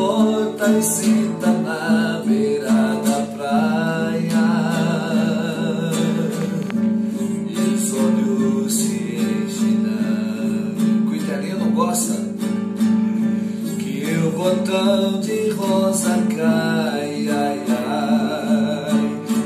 porta e senta na beira da praia, e os olhos se enchem d'água. O italiano não gosta que o botão de rosa cai, ai, ai.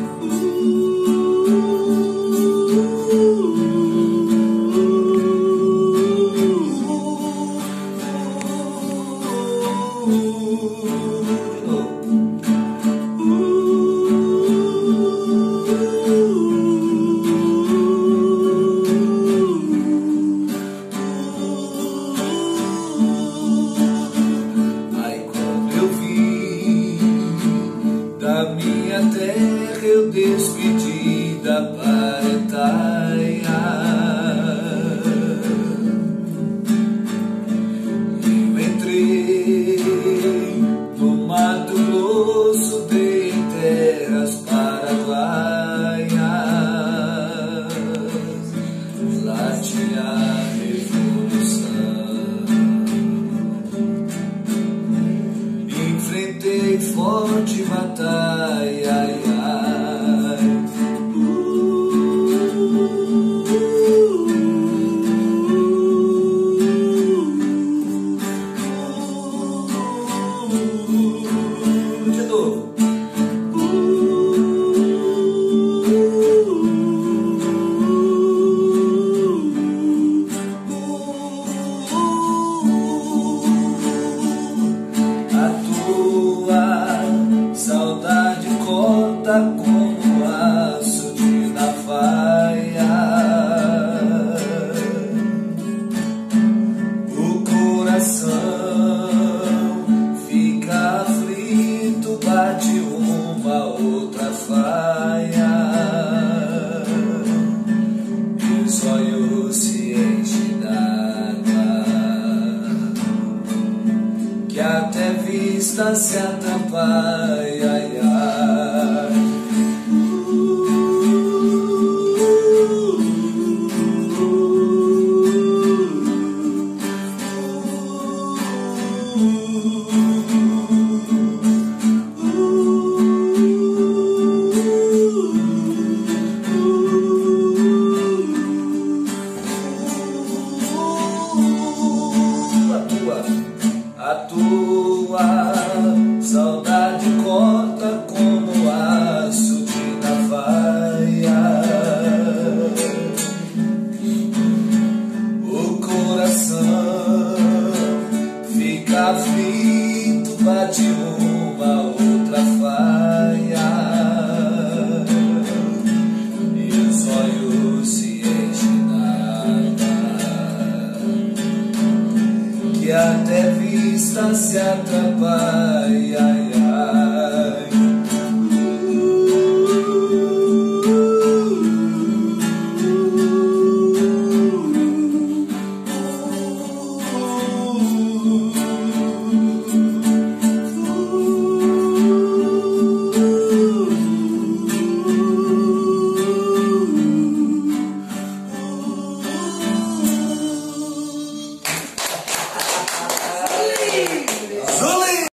Da minha terra eu despedi da parentaia, eu entrei no Mato Grosso, dei terras paraguaias, lá tinha a revolução. Enfrentei forte batalha, ai, ai. De novo. Saudade corta como aço de navalha, o coração fica aflito, bate uma outra faia, e os olhos se enchem d'água, que até vista se atrapalha, ai, ai. A tua saudade corta como aço de navalha, o coração fica aflito, bate uma outra faia, e os olhos se enchem d'água, que até vista se atrapalha, ai, ai.